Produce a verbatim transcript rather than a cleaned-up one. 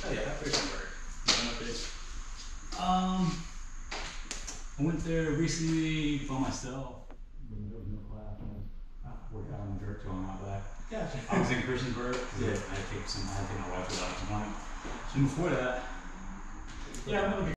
Oh yeah, Christiansburg. You went up there? Um, I went there recently by myself. When there was no class, I was out working out in the dirt, going out back. Gotcha. I was in Christiansburg. Yeah. I had to take some. I had to take my wife to the doctor's appointment. And before that, Yeah, I'm gonna